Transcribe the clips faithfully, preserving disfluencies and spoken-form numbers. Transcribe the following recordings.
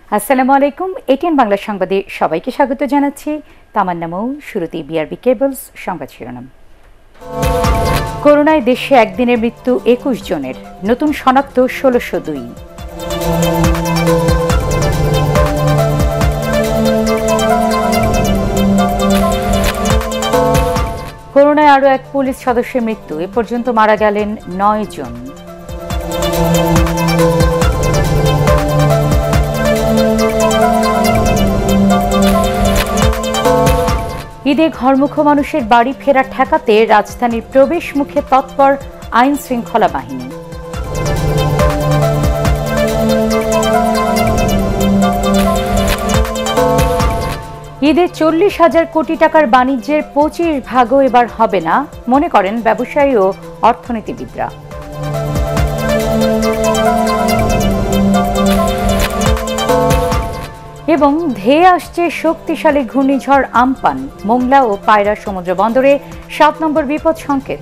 আসসালামু আলাইকুম। এটিএন বাংলা সংবাদে সবাইকে স্বাগত জানাচ্ছি। তামান্না মৌ। শুরুতেই বিআরবি কেবলস সংবাদ শিরোনাম। করোনায় দেশে একদিনের মৃত্যু একুশ জনের, নতুন শনাক্ত ষোলোশো দুই। করোনায় আরও এক পুলিশ সদস্যের মৃত্যু, এ পর্যন্ত মারা গেলেন নয় জন। ঈদে ঘরমুখো মানুষের বাড়ি ফেরা ঠেকাতে রাজধানীর প্রবেশ মুখে তৎপর আইন শৃঙ্খলা বাহিনী। ঈদে চল্লিশ হাজার কোটি টাকার বাণিজ্যের পঁচিশ ভাগও এবার হবে না, মনে করেন ব্যবসায়ী ও অর্থনীতিবিদরা। এবং ধেয়ে আসছে শক্তিশালী ঘূর্ণিঝড় আম্পান, মোংলা ও পায়রা সমুদ্র বন্দরে সাত নম্বর বিপদ সংকেত।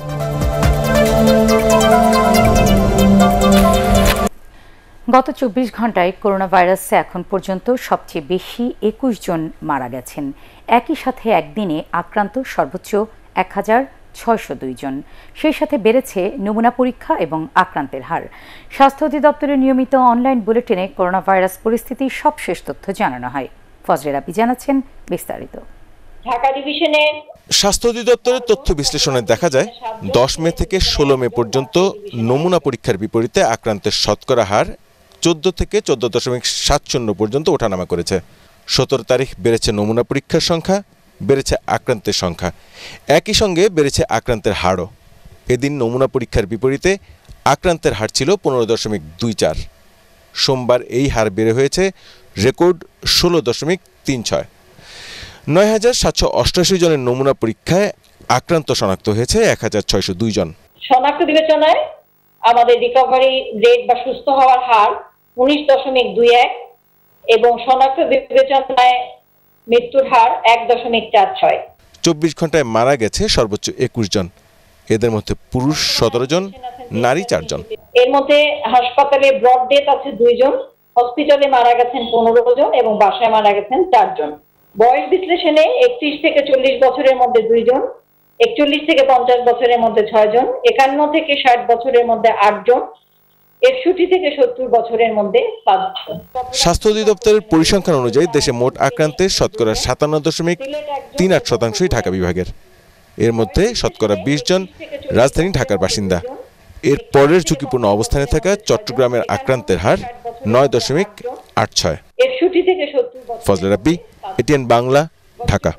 গত চব্বিশ ঘন্টায় করোনা ভাইরাসে এখন পর্যন্ত সবচেয়ে বেশি একুশ জন মারা গেছেন। একই সাথে একদিনে আক্রান্ত সর্বোচ্চ এক হাজার ছয়শো দুই জন। সেই সাথে বেড়েছে নমুনা পরীক্ষা এবং আক্রান্তের হার। স্বাস্থ্য অধিদপ্তরের নিয়মিত অনলাইন বুলেটিনে করোনা ভাইরাস পরিস্থিতির সবশেষ তথ্য জানানো হয়। ফজলে রাব্বি জানাচ্ছেন বিস্তারিত। ঢাকা ডিভিশনে স্বাস্থ্য অধিদপ্তরের তথ্য বিশ্লেষণে দেখা যায়, দশ মে থেকে ষোলো মে পর্যন্ত নমুনা পরীক্ষার বিপরীতে আক্রান্তের শতকরা হার চোদ্দ থেকে চোদ্দ দশমিক সাত শূন্য পর্যন্ত ওঠানামা করেছে। সতেরো তারিখ বেড়েছে নমুনা পরীক্ষার সংখ্যা, বেড়েছে আক্রান্তের সংখ্যা, একই সঙ্গে বেড়েছে আক্রান্তের হারও। এদিন নমুনা পরীক্ষার বিপরীতে আক্রান্তের হার ছিল পনেরো দশমিক দুই চার। সোমবার এই হার বেড়ে হয়েছে রেকর্ড ষোলো দশমিক তিন ছয়। নয় হাজার সাতশো অষ্টাশি জনের নমুনা পরীক্ষায় আক্রান্ত শনাক্ত হয়েছে এক হাজার ছয়শো দুই জন। শনাক্ত বিবেচনায় আমাদের রিকভারি রেট বা সুস্থ হওয়ার হার উনিশ দশমিক দুই এক এবং শনাক্ত বিবেচনায় মৃত্যুর হার এক দশমিক চার ছয়। চব্বিশ ঘন্টায় মারা গেছে সর্বোচ্চ একুশ জন। এদের মধ্যে পুরুষ সতেরো জন, নারী চার জন। এর মধ্যে হাসপাতালে ব্রড ডেথ আছে দুই জন, হসপিটালে মারা গেছেন পনেরো জন এবং বাসায় মারা গেছেন চার জন। বয়স বিশ্লেষণে একত্রিশ থেকে চল্লিশ বছরের মধ্যে দুই জন, একচল্লিশ থেকে পঞ্চাশ বছরের মধ্যে ছয় জন, একান্ন থেকে ষাট বছরের মধ্যে আট জন, একষট্টি থেকে সত্তর বছরের মধ্যে পাঁচ জন। স্বাস্থ্য অধিদপ্তরের পরিসংখ্যান অনুযায়ী দেশে মোট আক্রান্তের শতকরা সাতান্ন দশমিক তিন আট শতাংশই ঢাকা বিভাগের। এর মধ্যে শতকরা বিশ জন রাজধানী ঢাকার বাসিন্দা। এর পরের ঝুঁকিপূর্ণ অবস্থানে থাকা চট্টগ্রামের আক্রান্তের হার নয় দশমিক আট ছয়। একষট্টি থেকে সত্তর। ফজলে রাব্বি, এটিএন বাংলা, ঢাকা।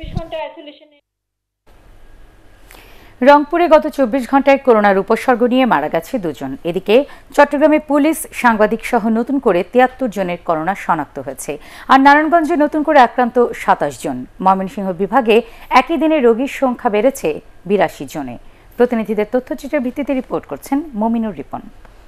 রংপুরে গত চব্বিশ ঘন্টায় করোনার উপসর্গ নিয়ে মারা গেছে দুজন। এদিকে চট্টগ্রামে পুলিশ, সাংবাদিক সহ নতুন করে তিয়াত্তর জনের করোনা শনাক্ত হয়েছে। আর নারায়ণগঞ্জে নতুন করে আক্রান্ত সাতাশ জন। ময়মনসিংহ বিভাগে একই দিনে রোগীর সংখ্যা বেড়েছে বিরাশি জনে। প্রতিনিধিদের তথ্যচিত্রের ভিত্তিতে রিপোর্ট করছেন মমিনুর রিপন।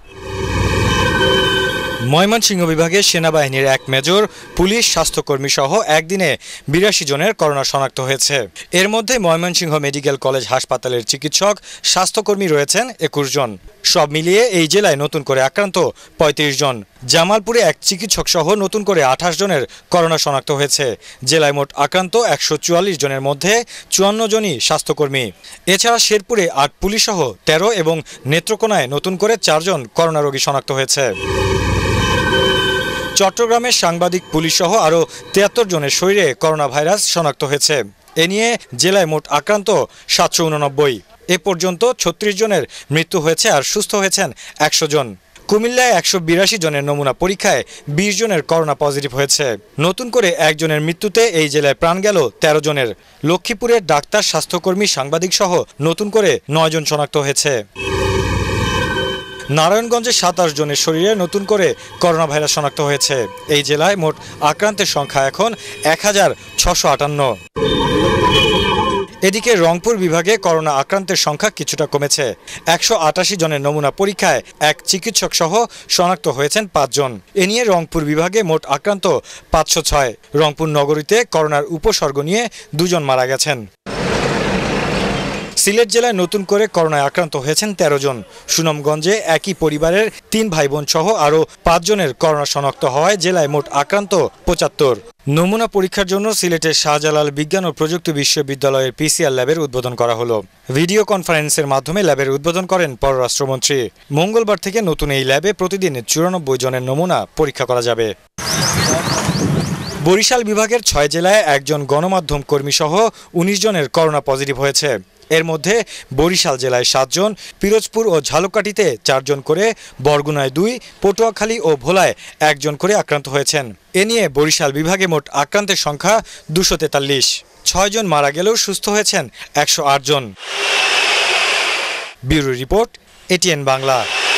ময়মনসিংহ বিভাগে সেনাবাহিনীর এক মেজর, পুলিশ, স্বাস্থ্যকর্মী সহ একদিনে বিরাশি জনের করোনা শনাক্ত হয়েছে। এর মধ্যে ময়মনসিংহ মেডিকেল কলেজ হাসপাতালের চিকিৎসক, স্বাস্থ্যকর্মী রয়েছেন একুশ জন। সব মিলিয়ে এই জেলায় নতুন করে আক্রান্ত পঁয়ত্রিশ জন। জামালপুরে এক চিকিৎসক সহ নতুন করে আঠাশ জনের করোনা শনাক্ত হয়েছে। জেলায় মোট আক্রান্ত একশো চুয়াল্লিশ জনের মধ্যে চুয়ান্ন জনই স্বাস্থ্যকর্মী। এছাড়া শেরপুরে আট পুলিশ সহ তেরো এবং নেত্রকোনায় নতুন করে চারজন করোনা রোগী শনাক্ত হয়েছে। চট্টগ্রামের সাংবাদিক, পুলিশ সহ আরও তিয়াত্তর জনের শরীরে করোনা ভাইরাস শনাক্ত হয়েছে। এ নিয়ে জেলায় মোট আক্রান্ত সাতশো উননব্বই। এ পর্যন্ত ছত্রিশ জনের মৃত্যু হয়েছে আর সুস্থ হয়েছেন একশো জন। কুমিল্লায় একশো বিরাশি জনের নমুনা পরীক্ষায় বিশ জনের করোনা পজিটিভ হয়েছে। নতুন করে একজনের মৃত্যুতে এই জেলায় প্রাণ গেল তেরো জনের। লক্ষ্মীপুরের ডাক্তার, স্বাস্থ্যকর্মী, সাংবাদিক সহ নতুন করে নয় জন শনাক্ত হয়েছে। নারায়ণগঞ্জে সাতাশ জনের শরীরে নতুন করে করোনা ভাইরাস শনাক্ত হয়েছে। এই জেলায় মোট আক্রান্তের সংখ্যা এখন এক হাজার ছশো আটান্ন। এদিকে রংপুর বিভাগে করোনা আক্রান্তের সংখ্যা কিছুটা কমেছে। একশো আটাশি জনের নমুনা পরীক্ষায় এক চিকিৎসক সহ শনাক্ত হয়েছেন পাঁচজন। এ নিয়ে রংপুর বিভাগে মোট আক্রান্ত পাঁচশো ছয়। রংপুর নগরীতে করোনার উপসর্গ নিয়ে দুজন মারা গেছেন। সিলেট জেলায় নতুন করে করোনায় আক্রান্ত হয়েছেন তেরো জন। সুনামগঞ্জে একই পরিবারের তিন ভাই বোন সহ আরও পাঁচজনের করোনা শনাক্ত হওয়ায় জেলায় মোট আক্রান্ত পঁচাত্তর। নমুনা পরীক্ষার জন্য সিলেটের শাহজালাল বিজ্ঞান ও প্রযুক্তি বিশ্ববিদ্যালয়ের পিসিআর ল্যাবের উদ্বোধন করা হলো। ভিডিও কনফারেন্সের মাধ্যমে ল্যাবের উদ্বোধন করেন পররাষ্ট্রমন্ত্রী। মঙ্গলবার থেকে নতুন এই ল্যাবে প্রতিদিন চুরানব্বই জনের নমুনা পরীক্ষা করা যাবে। বরিশাল বিভাগের ছয় জেলায় একজন গণমাধ্যম কর্মী সহ উনিশ জনের করোনা পজিটিভ হয়েছে। এর মধ্যে বরিশাল জেলায় সাতজন, পিরোজপুর ও ঝালকাঠিতে চারজন করে, বরগুনায় দুই, পটুয়াখালী ও ভোলায় একজন করে আক্রান্ত হয়েছেন। এ নিয়ে বরিশাল বিভাগে মোট আক্রান্তের সংখ্যা দুশো তেতাল্লিশ। ছয় জন মারা গেলেও সুস্থ হয়েছেন একশো আট জন। Bureau report, ATN Bangla.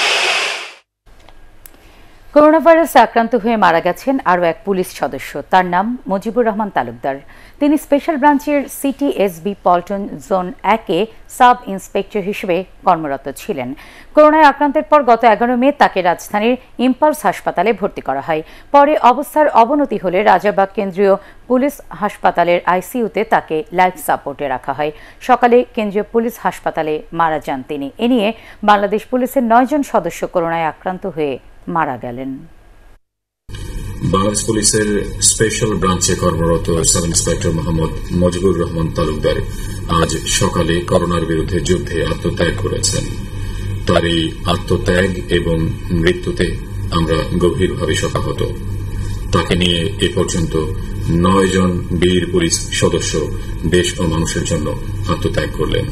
Corona ভাইরাসে আক্রান্ত হয়ে মারা গেছেন আরও এক পুলিশ সদস্য। তার নাম মুজিবুর রহমান তালুকদার। তিনি স্পেশাল ব্রাঞ্চের সিটিএসবি পল্টন জোন একে সাব ইন্সপেক্টর হিসেবে কর্মরত ছিলেন। করোনায় আক্রান্তের পর গত এগারো মে তাকে রাজধানীর ইম্পালস হাসপাতালে ভর্তি করা হয়। পরে অবস্থার অবনতি হলে রাজাবাগ কেন্দ্রীয় পুলিশ হাসপাতালের আইসিইউতে তাকে লাইফ সাপোর্টে রাখা হয়। সকালে কেন্দ্রীয় পুলিশ হাসপাতালে মারা যান তিনি। এ নিয়ে বাংলাদেশ পুলিশের নয় জন সদস্য করোনায় আক্রান্ত হয়ে মারা গেলেন। বাংলাদেশ পুলিশের স্পেশাল ব্রাঞ্চে কর্মরত সাব ইন্সপেক্টর মোহাম্মদ মুজিবুর রহমান তালুকদার আজ সকালে করোনার বিরুদ্ধে যুদ্ধে আত্মত্যাগ করেছেন। তার এই আত্মত্যাগ এবং মৃত্যুতে আমরা গভীরভাবে শোকাহত। তাকে নিয়ে এ পর্যন্ত নয় জন বীর পুলিশ সদস্য দেশ ও মানুষের জন্য আত্মত্যাগ করলেন।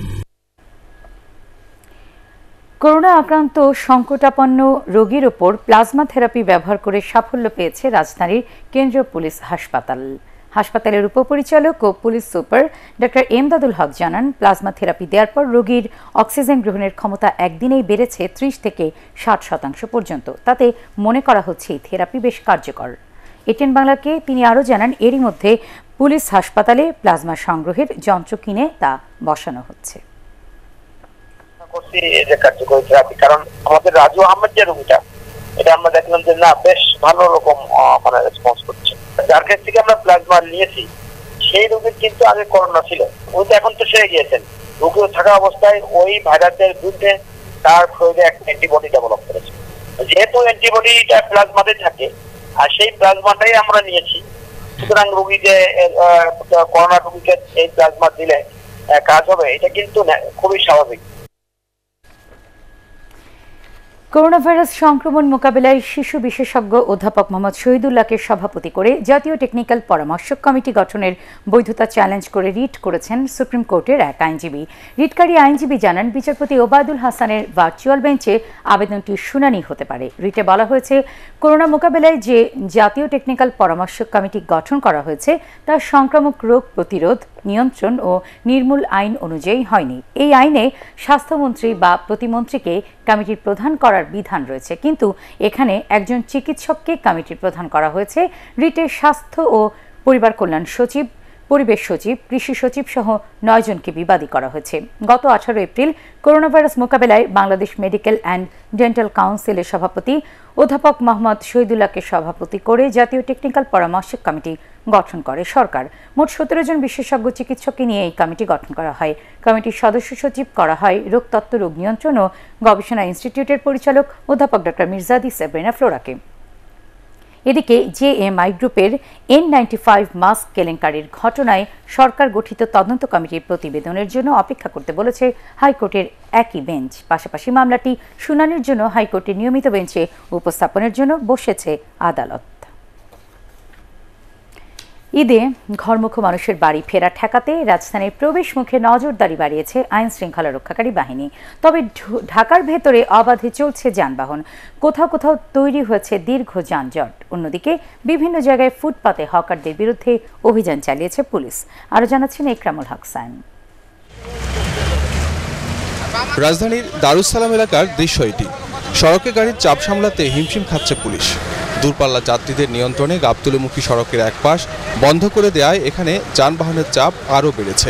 করোনা আক্রান্ত সংকটাপন্ন রোগীর ওপর প্লাজমা থেরাপি ব্যবহার করে সাফল্য পেয়েছে রাজধানীর কেন্দ্রীয় পুলিশ হাসপাতাল। হাসপাতালের উপপরিচালক ও police super doctor Emdadul Haque জানান, প্লাজমা থেরাপি দেওয়ার পর রোগীর অক্সিজেন গ্রহণের ক্ষমতা একদিনেই বেড়েছে ত্রিশ থেকে ষাট শতাংশ পর্যন্ত। তাতে মনে করা হচ্ছে এই থেরাপি বেশ কার্যকর। এটিএন বাংলাকে তিনি আরও জানান, এরই মধ্যে পুলিশ হাসপাতালে প্লাজমা সংগ্রহের যন্ত্র কিনে তা বসানো হচ্ছে। কার্যকরী থেরাপি, কারণ আমাদের রাজু আহমেদ যে রোগীটা, এটা আমরা দেখলাম যে না বেশ ভালো রকম মানে রেসপন্স করছে। যার কাছ থেকে আমরা প্লাজমা নিয়েছি সেই রোগীর কিন্তু আগে করোনা ছিল, ওই তো এখন তো সেরে গিয়েছেন। রোগী থাকা অবস্থায় ওই ভাইরাসের বিরুদ্ধে তার শরীরে একটা অ্যান্টিবডি ডেভেলপ করেছে। যেহেতু অ্যান্টিবডিটা প্লাজমাতে থাকে আর সেই প্লাজমাটাই আমরা নিয়েছি, সুতরাং রোগী যে করোনা রোগীকে এই প্লাজমা দিলে কাজ হবে, এটা কিন্তু খুবই স্বাভাবিক। করোনা ভাইরাস সংক্রমণ মোকাবিলায় শিশু বিশেষজ্ঞ অধ্যাপক মোহাম্মদ শহীদুল্লাহকে সভাপতি করে জাতীয় টেকনিক্যাল পরামর্শক কমিটি গঠনের বৈধতা চ্যালেঞ্জ করে রিট করেছেন সুপ্রিম কোর্টের এক আইনজীবী। রিটকারী আইনজীবী জানান, বিচারপতি ওবায়দুল হাসানের ভার্চুয়াল বেঞ্চে আবেদনটি শুনানি হতে পারে। রিটে বলা হয়েছে, করোনা মোকাবিলায় যে জাতীয় টেকনিক্যাল পরামর্শক কমিটি গঠন করা হয়েছে তা সংক্রামক রোগ প্রতিরোধ, নিয়ন্ত্রণ ও নির্মূল আইন অনুযায়ী হয়নি। এই আইনে স্বাস্থ্যমন্ত্রী বা প্রতিমন্ত্রীকে কমিটির প্রধান করার বিধান রয়েছে, কিন্তু এখানে একজন চিকিৎসককে কমিটির প্রধান করা হয়েছে। রিটে স্বাস্থ্য ও পরিবার কল্যাণ সচিব, পরিবেশ সচিব, কৃষি সচিব সহ নয় জনকে বিবাদী করা হয়েছে। গত আঠারো এপ্রিল করোনা ভাইরাস মোকাবেলায় বাংলাদেশ মেডিকেল অ্যান্ড ডেন্টাল কাউন্সিলের সভাপতি অধ্যাপক মোহাম্মদ শহীদুল্লাহকে সভাপতি করে জাতীয় টেকনিক্যাল পরামর্শক কমিটি গঠন করে সরকার। মোট সতেরো জন বিশেষজ্ঞ চিকিৎসককে নিয়ে এই কমিটি গঠন করা হয়। কমিটির সদস্য সচিব করা হয় রোগতত্ত্ব, রোগ নিয়ন্ত্রণ ও গবেষণা ইনস্টিটিউটের পরিচালক অধ্যাপক ডক্টর মির্জাদি সেব্রিনা ফ্লোরাকে। এদিকে জেএমআই গ্রুপের এন নাইনটি ফাইভ মাস্ক কেলেঙ্কারির ঘটনায় সরকার গঠিত তদন্ত কমিটির প্রতিবেদনের জন্য অপেক্ষা করতে বলেছে হাইকোর্টের একই বেঞ্চ। পাশাপাশি মামলাটি শুনানির জন্য হাইকোর্টের নিয়মিত বেঞ্চে উপস্থাপনের জন্য বসেছে আদালত। ঈদে ঘরমুখো মানুষের বাড়ি ফেরা ঠেকাতে রাজধানীর প্রবেশ মুখে নজরদারি বাড়িয়েছে আইন শৃঙ্খলা রক্ষাকারী বাহিনী। তবে ঢাকার ভেতরে অবাধে চলছে যানবাহন, কোথাও কোথাও তৈরি হয়েছে দীর্ঘ যানজট। অন্যদিকে বিভিন্ন জায়গায় ফুটপাতে হকারদের বিরুদ্ধে অভিযান চালিয়েছে পুলিশ। আরও জানাচ্ছেন ইকরামুল হক সাইন। রাজধানীর দারুসালাম এলাকার দৃশ্য এটি। সড়কে গাড়ির চাপ সামলাতে হিমশিম খাচ্ছে পুলিশ। দূরপাল্লা যাত্রীদের নিয়ন্ত্রণে গাবতলীমুখী সড়কের এক পাশ বন্ধ করে দেওয়ায় এখানে যানবাহনের চাপ আরও বেড়েছে।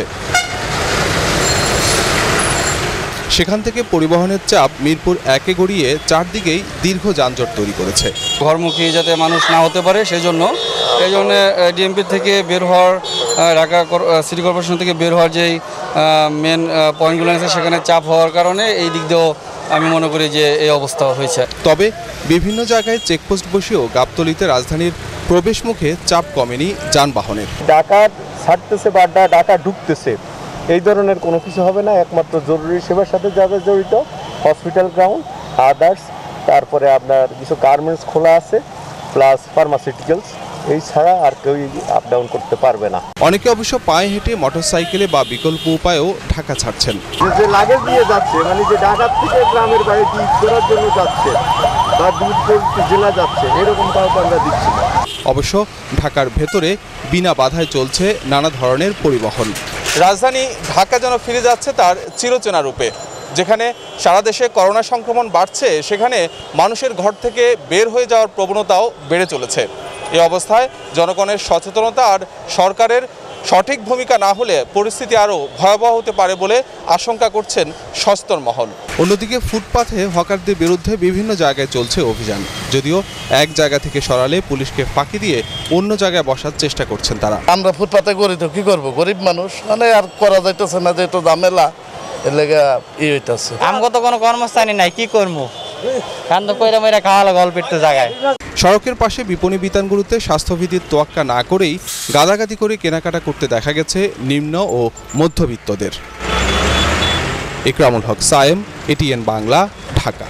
সেখান থেকে পরিবহনের চাপ মিরপুর একে গড়িয়ে চারদিকেই দীর্ঘ যানজট তৈরি করেছে। ঘরমুখী যাতে মানুষ না হতে পারে সেই জন্য এই জন্য ডিএমপি থেকে বের হওয়ার ঢাকা সিটি কর্পোরেশন থেকে বের হওয়ার যেই মেন পয়েন্টগুলো আছে সেখানে চাপ হওয়ার কারণে এই দিক দিয়েও আমি মনে করি যে এই অবস্থা হয়েছে। তবে বিভিন্ন জায়গায় চেকপোস্ট বসেও গাবতলীতে রাজধানীর প্রবেশ মুখে চাপ কমেনি যানবাহনের। ঢাকা ছাড়তেছে বা ঢাকা ঢুকতেছে এই ধরনের কোনো কিছু হবে না। একমাত্র জরুরি সেবার সাথে যারা জড়িত হসপিটাল গ্রাউন্ড, আদার্স, তারপরে আপনার কিছু গার্মেন্টস খোলা আছে, প্লাস ফার্মাসিউটিক্যালস, এই ছাড়া আর কেউ আপ ডাউন করতে পারবে না। অনেকে অবশ্য পায়ে হেঁটে মোটরসাইকেলে বা বিকল্প উপায়েও ঢাকা ছাড়ছেন। যে লাগেজ নিয়ে যাচ্ছে, মানে যে ঢাকা থেকে গ্রামের বাইরে ডিউটি করার জন্য যাচ্ছে বা দূর জেলা যাচ্ছে, এরকম কাউকে আমরা দিচ্ছি না। অবশ্য ঢাকার ভেতরে বিনা বাধায় চলছে নানা ধরনের পরিবহন। রাজধানী ঢাকা যেন ফিরে যাচ্ছে তার চিরচেনা রূপে। যেখানে সারা দেশে করোনা সংক্রমণ বাড়ছে, সেখানে মানুষের ঘর থেকে বের হয়ে যাওয়ার প্রবণতাও বেড়ে চলেছে। এই অবস্থায় জনগণের সচেতনতা আর সরকারের সঠিক ভূমিকা না হলে পরিস্থিতি আরও ভয়াবহ হতে পারে বলে আশঙ্কা করছেন সচেতন মহল। অন্যদিকে ফুটপাথে হকারদের বিরুদ্ধে বিভিন্ন জায়গায় চলছে অভিযান। যদিও এক জায়গা থেকে সরালে পুলিশকে ফাঁকি দিয়ে অন্য জায়গায় বসার চেষ্টা করছেন তারা। আমরা ফুটপাথে করি তো কি করবো, গরিব মানুষ, মানে আর করা যাইতেছে না, যেহেতু ঝামেলা এর লেগে ই হইতেছে। আমগো তো কোনো কর্মস্থানই নাই, কি করবো, কান্দ কইরা মইরা খাওয়া লাগা অল্প একটু জায়গায়। সড়কের পাশে বিপণী বিতানগুলোতে স্বাস্থ্যবিধির তোয়াক্কা না করেই গাদাগাদি করে কেনাকাটা করতে দেখা গেছে নিম্ন ও মধ্যবিত্তদের। ইকরামুল হক সায়েম, এটিএন বাংলা, ঢাকা।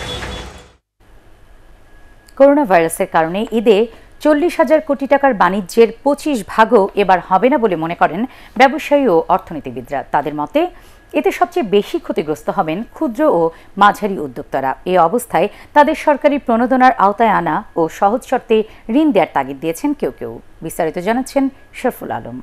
করোনা ভাইরাসের কারণে ঈদে চল্লিশ হাজার কোটি টাকার বাণিজ্যের পঁচিশ ভাগও এবার হবে না বলে মনে করেন ব্যবসায়ী ও অর্থনীতিবিদরা। তাদের মতে এতে সবচেয়ে বেশি ক্ষতিগ্রস্ত হবেন ক্ষুদ্র ও মাঝারি উদ্যোক্তারা। এই অবস্থায় তাদের সরকারি প্রণোদনার আওতায় আনা ও সহজ শর্তে ঋণ দেওয়ার তাগিদ দিয়েছেন কেউ কেউ। বিস্তারিত জানাচ্ছেন শরফুল আলম।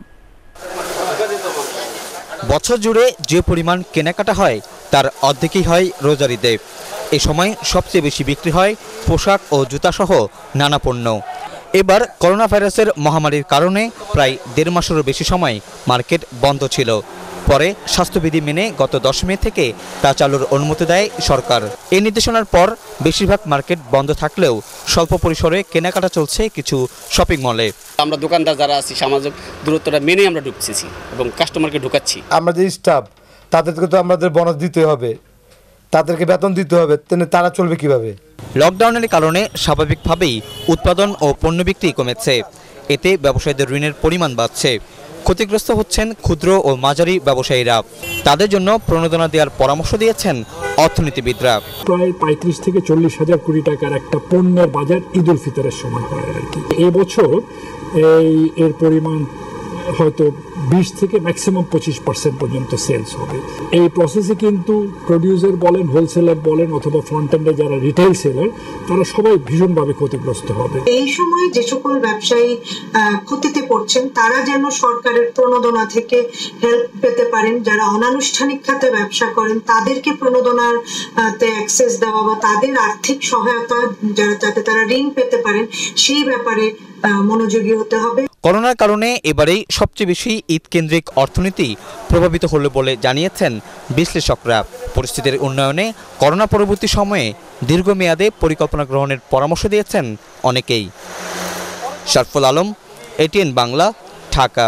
বছর জুড়ে যে পরিমাণ কেনাকাটা হয় তার অর্ধেকই হয় রোজার ঈদে। এ সময় সবচেয়ে বেশি বিক্রি হয় পোশাক ও জুতাসহ নানা পণ্য। এবার করোনা ভাইরাসের মহামারীর কারণে প্রায় দেড় মাসেরও বেশি সময় মার্কেট বন্ধ ছিল। পরে স্বাস্থ্যবিধি মেনে গত দশ মে থেকে তা চালুর অনুমতি দেয় সরকার। এই নির্দেশনার পর বেশিরভাগ মার্কেট বন্ধ থাকলেও স্বল্প পরিসরে কেনাকাটা চলছে কিছু শপিং মলে। আমরা দোকানদার যারা আছি সামাজিক দূরত্বটা মেনে আমরা ঢুকছি এবং কাস্টমারকে ঢুকাচ্ছি। আমরা যে স্টাফ তাদেরকে তো আমাদের বোনাস দিতে হবে, তাদেরকে বেতন দিতে হবে, তারা চলবে কিভাবে? লকডাউনের কারণে স্বাভাবিকভাবেই উৎপাদন ও পণ্য বিক্রি কমেছে। এতে ব্যবসায়ীদের ঋণের পরিমাণ বাড়ছে। ক্ষতিগ্রস্ত হচ্ছেন ক্ষুদ্র ও মাঝারি ব্যবসায়ীরা। তাদের জন্য প্রণোদনা দেওয়ার পরামর্শ দিয়েছেন অর্থনীতিবিদরা। প্রায় পঁয়ত্রিশ থেকে চল্লিশ হাজার কোটি টাকার একটা পণ্যের বাজার ঈদ উল ফিতরের সময় হয় আর কি। এবছর এই এর পরিমাণ হয়তো বিশ থেকে ম্যাক্সিমাম পঁচিশ পার্সেন্ট পর্যন্ত সেলস হবে। এই প্রসেসে কিন্তু প্রডিউসার বলেন, হোলসেলার বলেন, অথবা ফ্রন্ট এন্ডে যারা রিটেইল সেলার, তারা সবাই ভীষণভাবে ক্ষতিগ্রস্ত হবে। এই সময় যে সকল ব্যবসায়ী ক্ষতিতে পড়ছেন তারা যেন সরকারের প্রণোদনা থেকে হেল্প পেতে পারেন। যারা অনানুষ্ঠানিক খাতে ব্যবসা করেন তাদেরকে প্রণোদনার অ্যাক্সেস দেওয়া বা তাদের আর্থিক সহায়তা যাতে তারা ঋণ পেতে পারেন সেই ব্যাপারে মনোযোগী হতে হবে। করোনার কারণে এবারেই সবচেয়ে বেশি ঈদ কেন্দ্রিক অর্থনীতি প্রভাবিত হলো বলে জানিয়েছেন বিশ্লেষকরা। পরিস্থিতির উন্নয়নে করোনা পরবর্তী সময়ে দীর্ঘমেয়াদে পরিকল্পনা গ্রহণের পরামর্শ দিয়েছেন অনেকেই। শরফুল আলম, এটিএন বাংলা, ঢাকা।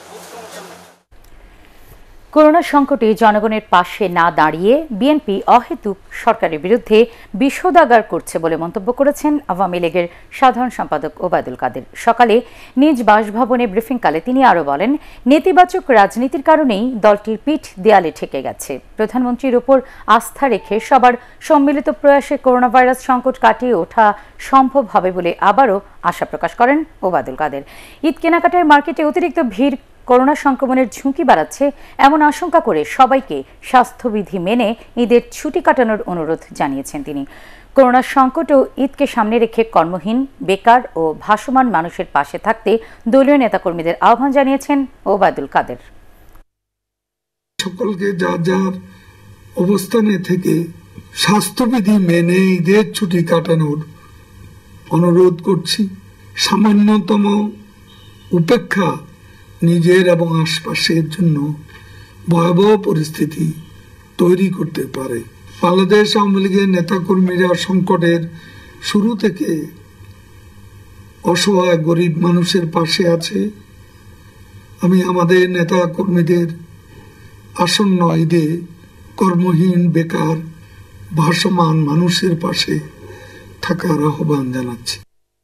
করোনা সংকটে জনগণের পাশে না দাঁড়িয়ে বিএনপি অহেতুক সরকারের বিরুদ্ধে বিষোদাগার করছে বলে মন্তব্য করেছেন আওয়ামী লীগের সাধারণ সম্পাদক ওবায়দুল কাদের। সকালে নিজ বাসভবনে ব্রিফিংকালে তিনি আরও বলেন, নেতিবাচক রাজনীতির কারণেই দলটির পিঠ দেয়ালে ঠেকে গেছে। প্রধানমন্ত্রীর উপর আস্থা রেখে সবার সম্মিলিত প্রয়াসে করোনা ভাইরাস সংকট কাটিয়ে ওঠা সম্ভব হবে বলে আবারও আশা প্রকাশ করেন ওবায়দুল কাদের। ঈদ কেনাকাটার মার্কেটে অতিরিক্ত ভিড় করোনা সংক্রমণের ঝুঁকি বাড়াচ্ছে এমন আশঙ্কা করে সবাইকে স্বাস্থ্যবিধি মেনে ঈদের ছুটি কাটানোর অনুরোধ জানিয়েছেন তিনি। করোনা সংকট ও ঈদকে সামনে রেখে কর্মহীন, বেকার ও ভাসমান মানুষের পাশে থাকতে দলীয় নেতাকর্মীদের আহ্বান জানিয়েছেন ওবায়দুল কাদের। সকলকে যার যার অবস্থানে থেকে স্বাস্থ্যবিধি মেনে ঈদের ছুটি কাটানোর অনুরোধ করছি। সামান্যতম উপেক্ষা নিজের এবং আশপাশের জন্য ভয়াবহ পরিস্থিতি তৈরি করতে পারে। বাংলাদেশ আওয়ামী লীগের নেতাকর্মীরা সংকটের শুরু থেকে অসহায় গরিব মানুষের পাশে আছে। আমি আমাদের নেতা কর্মীদের আসন্ন ঈদে কর্মহীন, বেকার, ভাসমান মানুষের পাশে থাকার আহ্বান জানাচ্ছি।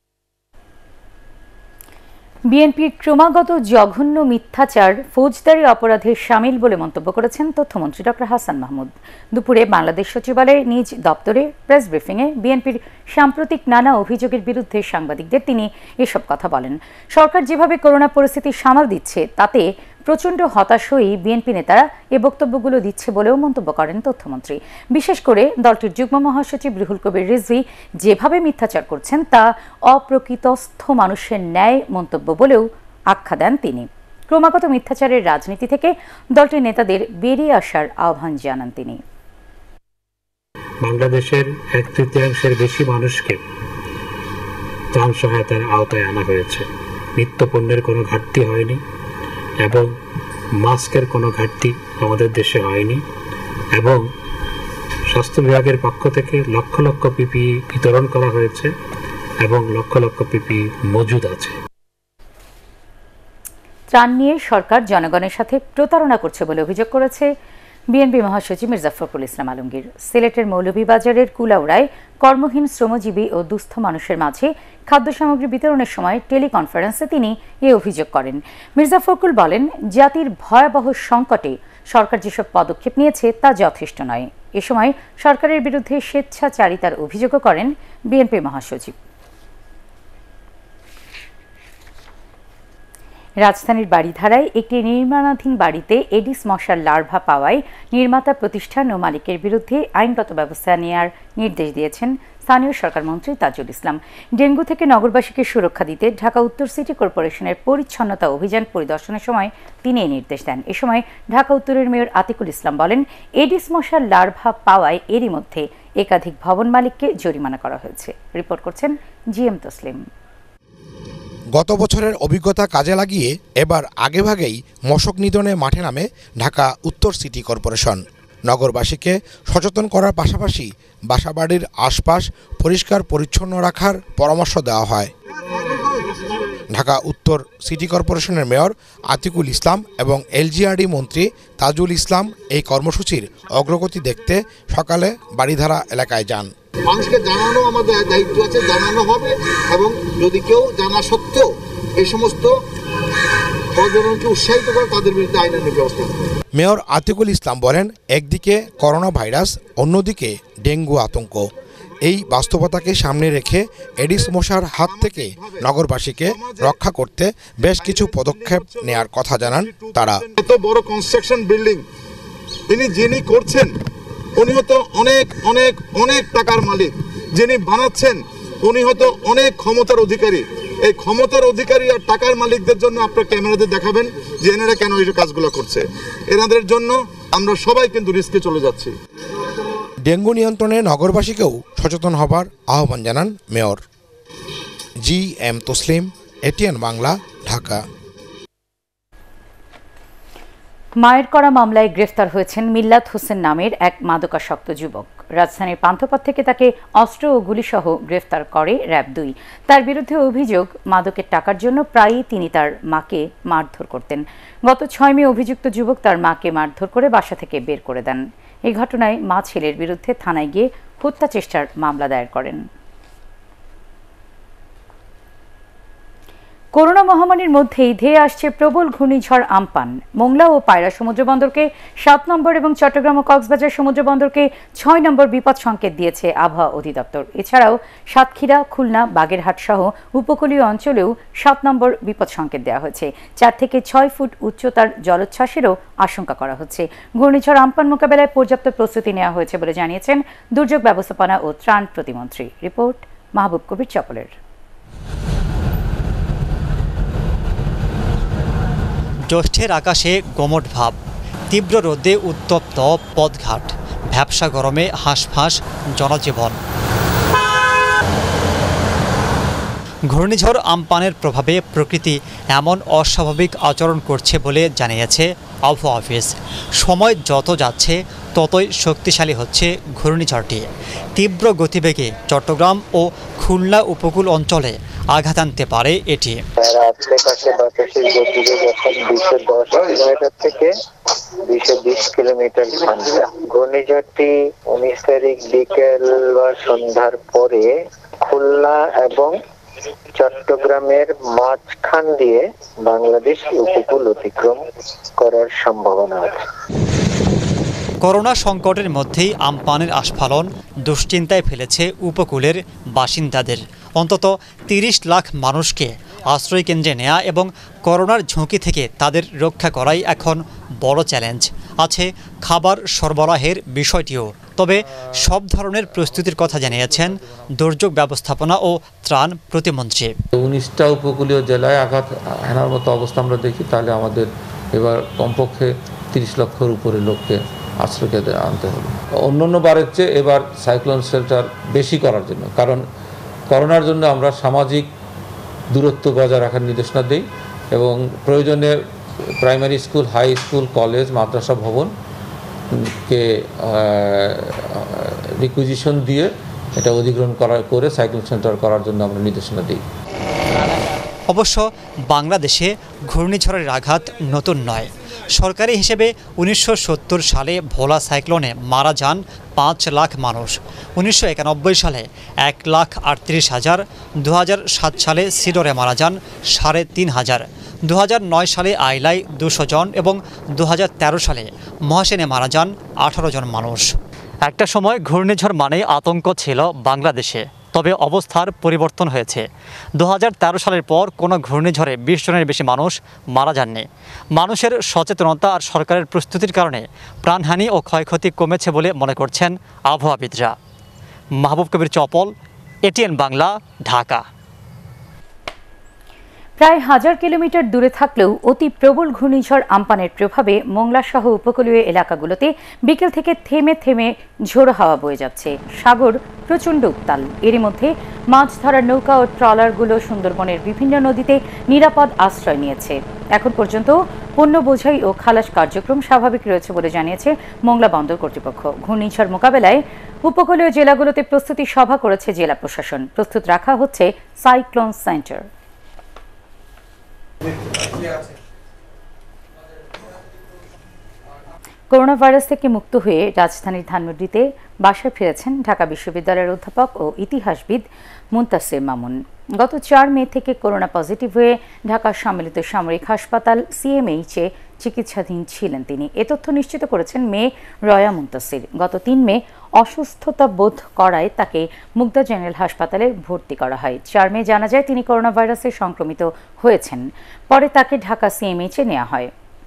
বিএনপির ক্রমাগত জঘন্য মিথ্যাচার ফৌজদারি অপরাধের শামিল বলে মন্তব্য করেছেন তথ্যমন্ত্রী ডক্টর হাসান মাহমুদ। দুপুরে বাংলাদেশ সচিবালয়ে নিজ দপ্তরে প্রেস ব্রিফিংয়ে বিএনপির সাম্প্রতিক নানা অভিযোগের বিরুদ্ধে সাংবাদিকদের তিনি এসব কথা বলেন। সরকার যেভাবে করোনা পরিস্থিতি সামাল দিচ্ছে তাতে প্রচণ্ড হতাশ হয়েই বিএনপি নেতারা এ বক্তব্যগুলো দিচ্ছে বলেও মন্তব্য করেন তথ্যমন্ত্রী। বিশেষ করে দলটির যুগ্ম মহাসচিব রুহুল কবির রিজভী যেভাবে মিথ্যাচার করছেন তা অপ্রকৃতস্থ মানুষের ন্যায় মন্তব্য বলেও আখ্যা দেন তিনি। ক্রমাগত মিথ্যাচারের রাজনীতি থেকে দলটির নেতাদের বেরিয়ে আসার আহ্বান জানান তিনি। বাংলাদেশের এক তৃতীয়াংশের বেশি মানুষকে ত্রাণ সহায়তার আওতায় আনা হয়েছে। নিত্যপণ্যের কোনো ঘাটতি হয়নি এবং মাস্কের কোনো ঘাটতি আমাদের দেশে হয়নি এবং স্বাস্থ্য বিভাগের পক্ষ থেকে লক্ষ লক্ষ পিপিই বিতরণ করা হয়েছে এবং লক্ষ লক্ষ পিপিই মজুদ আছে। ত্রাণ নিয়ে সরকার জনগণের সাথে প্রতারণা করছে বলে অভিযোগ করেছে বিএনপি মহাসচিব মির্জা ফখরুল ইসলাম আলমগীর। সিলেটের মৌলভীবাজারের কুলাউড়ায় কর্মহীন শ্রমজীবী ও দুস্থ মানুষের মাঝে খাদ্য সামগ্রী বিতরণের সময় টেলিকনফারেন্সে তিনি এ অভিযোগ করেন। মির্জা ফখরুল বলেন, জাতির ভয়াবহ সংকটে সরকার যেসব পদক্ষেপ নিয়েছে তা যথেষ্ট নয়। এ সময় সরকারের বিরুদ্ধে স্বেচ্ছাচারিতার অভিযোগও করেন বিএনপি মহাসচিব। রাজধানীর বাড়িধারায় একটি নির্মাণাধীন বাড়িতে এডিস মশার লার্ভা পাওয়ায় নির্মাতা প্রতিষ্ঠান ও মালিকের বিরুদ্ধে আইনগত ব্যবস্থা নেওয়ার নির্দেশ দিয়েছেন স্থানীয় সরকার মন্ত্রী তাজুল ইসলাম। ডেঙ্গু থেকে নগরবাসীকে সুরক্ষা দিতে ঢাকা উত্তর সিটি কর্পোরেশনের পরিচ্ছন্নতা অভিযান পরিদর্শনের সময় তিনি এই নির্দেশ দেন। এ সময় ঢাকা উত্তরের মেয়র আতিকুল ইসলাম বলেন, এডিস মশার লার্ভা পাওয়ায় এরই মধ্যে একাধিক ভবন মালিককে জরিমানা করা হয়েছে। রিপোর্ট করছেন জি এম তসলিম। গত বছরের অভিজ্ঞতা কাজে লাগিয়ে এবার আগেভাগেই মশক নিধনে মাঠে নামে ঢাকা উত্তর সিটি কর্পোরেশন। নগরবাসীকে সচেতন করার পাশাপাশি বাসাবাড়ির আশপাশ পরিষ্কার পরিচ্ছন্ন রাখার পরামর্শ দেওয়া হয়। ঢাকা উত্তর সিটি কর্পোরেশনের মেয়র আতিকুল ইসলাম এবং এলজিআরডি মন্ত্রী তাজুল ইসলাম এই কর্মসূচির অগ্রগতি দেখতে সকালে বাড়িধারা এলাকায় যান। মানুষকে জানানো আমাদের দায়িত্ব আছে, জানানো হবে এবং যদি কেউ জানা সত্ত্বেও এই সমস্ত অজনকে উৎসাহিত করে তাদের বিরুদ্ধে আইনানুগ ব্যবস্থা হবে। মেয়র আতিকুল ইসলাম বলেন, একদিকে করোনা ভাইরাস, অন্যদিকে ডেঙ্গু আতঙ্ক। এই বাস্তবতাকে সামনে রেখে এডিস মশার হাত থেকে নগরবাসীকে রক্ষা করতে বেশ কিছু পদক্ষেপ নেয়ার কথা জানান তারা। এত বড় কনস্ট্রাকশন বিল্ডিং তিনি যিনি করছেন উনি হয়তো অনেক অনেক অনেক টাকার মালিক, যিনি বানাচ্ছেন উনি হয়তো অনেক ক্ষমতার অধিকারী। এই ক্ষমতার অধিকারী আর টাকার মালিকদের জন্য আপনার ক্যামেরাতে দেখাবেন যে এনারা কেন এই কাজগুলো করছে। এনাদের জন্য আমরা সবাই কিন্তু রিস্কে চলে যাচ্ছি। ডেঙ্গু নিয়ন্ত্রণে নগরবাসীকেও সচেতন হবার আহ্বান জানান মেয়র। G M Taslim, ATN Bangla, Dhaka. মায়ের করা মামলায় গ্রেফতার হয়েছেন মিল্লাত হোসেন নামের এক মাদকাসক্ত যুবক। রাজধানীর পান্থপথ থেকে তাকে অস্ত্র ও গুলিসহ গ্রেফতার করে র্যাব দুই। তার বিরুদ্ধে অভিযোগ, মাদকের টাকার জন্য প্রায়ই তিনি তার মাকে মারধর করতেন। গত ছয় মে অভিযুক্ত যুবক তার মাকে মারধর করে বাসা থেকে বের করে দেন। এই ঘটনায় মা ছেলের বিরুদ্ধে থানায় গিয়ে হত্যা চেষ্টার মামলা দায়ের করেন। করোনা মহামারীর মধ্যেই ধেয়ে আসছে প্রবল ঘূর্ণিঝড় আম্পান। মোংলা ও পায়রা সমুদ্র বন্দরকে সাত নম্বর এবং চট্টগ্রাম ও কক্সবাজার সমুদ্র বন্দরকে ছয় নম্বর বিপদ সংকেত দিয়েছে আবহাওয়া অধিদপ্তর। এছাড়াও সাতক্ষীরা, খুলনা, বাগেরহাট সহ উপকূলীয় অঞ্চলেও সাত নম্বর বিপদ সংকেত দেওয়া হয়েছে। চার থেকে ছয় ফুট উচ্চতার জলোচ্ছ্বাসেরও আশঙ্কা করা হচ্ছে। ঘূর্ণিঝড় আম্পান মোকাবেলায় পর্যাপ্ত প্রস্তুতি নেওয়া হয়েছে বলে জানিয়েছেন দুর্যোগ ব্যবস্থাপনা ও ত্রাণ প্রতিমন্ত্রী। রিপোর্ট মাহবুব কবির চপলের। জ্যৈষ্ঠের আকাশে গমট ভাব, তীব্র রোদে উত্তপ্ত পথঘাট, ভ্যাপসা গরমে হাঁসফাঁস জনজীবন। ঘূর্ণিঝড় আম্পানের প্রভাবে প্রকৃতি এমন অস্বাভাবিক আচরণ করছে বলে জানিয়েছে আবহাওয়া অফিস। সময় যত যাচ্ছে ততই শক্তিশালী হচ্ছে ঘূর্ণিঝড়টি। তীব্র গতিবেগে চট্টগ্রাম ও খুলনা উপকূল অঞ্চলে আঘাত আনতে পারে এটি। আশেপাশে বাতাসের গতিবেগ এখন দুইশো দশ কিলোমিটার থেকে দুইশো বিশ কিলোমিটার ঘন্টা। ঘূর্ণিঝড়টি উনিশ তারিখ বিকেল বা সন্ধ্যার পরে খুলনা এবং চট্টগ্রামের মাঝখান দিয়ে বাংলাদেশ উপকূল অতিক্রম করার সম্ভাবনা আছে। করোনা সংকটের মধ্যেই আমপানের আস্ফালন দুশ্চিন্তায় ফেলেছে উপকূলের বাসিন্দাদের। অন্তত তিরিশ লাখ মানুষকে আশ্রয়কেন্দ্রে নেওয়া এবং করোনার ঝুঁকি থেকে তাদের রক্ষা করাই এখন বড় চ্যালেঞ্জ। আছে খাবার সরবরাহের বিষয়টিও। তবে সব ধরনের প্রস্তুতির কথা জানিয়েছেন দুর্যোগ ব্যবস্থাপনা ও ত্রাণ প্রতিমন্ত্রী। উনিশটা উপকূলীয় জেলায় আঘাত হানার মতো অবস্থা আমরা দেখি, তাহলে আমাদের এবার কমপক্ষে তিরিশ লক্ষের উপরে লোককে আশ্রয়কেন্দ্রে আনতে হবে। অন্য অন্য বারের চেয়ে এবার সাইক্লোন শেল্টার বেশি করার জন্য, কারণ করোনার জন্য আমরা সামাজিক দূরত্ব বজায় রাখার নির্দেশনা দিই এবং প্রয়োজনে primary school, high school, college, মাদ্রাসা ভবনকে রিকুইজিশন দিয়ে এটা অধিগ্রহণ করা করে সাইক্লোন সেন্টার করার জন্য আমরা নির্দেশনা দিই। অবশ্য বাংলাদেশে ঘূর্ণিঝড়ের আঘাত নতুন নয়। সরকারি হিসেবে উনিশশো সত্তর সালে ভোলা সাইক্লোনে মারা যান পাঁচ লাখ মানুষ। উনিশশো একানব্বই সালে এক লাখ আটত্রিশ হাজার দু হাজার সাত সালে সিডরে মারা যান সাড়ে তিন হাজার দু হাজার নয় সালে আইলায় দুশো জন এবং দু হাজার তেরো সালে মহাসেনে মারা যান আঠারো জন মানুষ। একটা সময় ঘূর্ণিঝড় মানেই আতঙ্ক ছিল বাংলাদেশে। তবে অবস্থার পরিবর্তন হয়েছে। দু হাজার তেরো সালের পর কোনো ঘূর্ণিঝড়ে বিশ জনের বেশি মানুষ মারা যাননি। মানুষের সচেতনতা আর সরকারের প্রস্তুতির কারণে প্রাণহানি ও ক্ষয়ক্ষতি কমেছে বলে মনে করছেন আবহাওয়াবিদরা। মাহবুব কবির চপল, এটিএন বাংলা, ঢাকা। প্রায় হাজার কিলোমিটার দূরে থাকলেও অতি প্রবল ঘূর্ণিঝড় আমপানের প্রভাবে মোংলা সহ উপকূলীয় এলাকাগুলোতে বিকেল থেকে থেমে থেমে ঝোড়ো হাওয়া বয়ে যাচ্ছে। সাগর প্রচণ্ড উত্তাল। এরই মধ্যে মাছ ধরার নৌকা ও ট্রলারগুলো সুন্দরবনের বিভিন্ন নদীতে নিরাপদ আশ্রয় নিয়েছে। এখন পর্যন্ত পণ্য বোঝাই ও খালাস কার্যক্রম স্বাভাবিক রয়েছে বলে জানিয়েছে মোংলা বন্দর কর্তৃপক্ষ। ঘূর্ণিঝড় মোকাবেলায় উপকূলীয় জেলাগুলোতে প্রস্তুতি সভা করেছে জেলা প্রশাসন। প্রস্তুত রাখা হচ্ছে সাইক্লোন সেন্টার। করোনা ভাইরাস থেকে মুক্ত হয়ে রাজধানীর ধানমন্ডিতে বাসায় ফিরেছেন ঢাকা বিশ্ববিদ্যালয়ের অধ্যাপক ও ইতিহাসবিদ মুনতাসির মামুন। গত চার মে থেকে করোনা পজিটিভ হয়ে ঢাকা সম্মিলিত সামরিক হাসপাতাল সিএমএইচে চিকিৎসাধীন ছিলেন তিনি। এ তথ্য নিশ্চিত করেছেন মেয়ে রয়া মুনতাসির। গত তিন মে অসুস্থতা বোধ করায় তাকে মুগদা জেনারেল হাসপাতালে ভর্তি করা হয়। চার মে জানা যায় তিনি করোনা ভাইরাসে সংক্রমিত হয়েছেন। পরে তাকে ঢাকা সিএমএইচে নেওয়া হয়।